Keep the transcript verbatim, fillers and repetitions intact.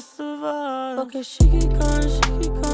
rest of us. Okay, she keep going, she keep going.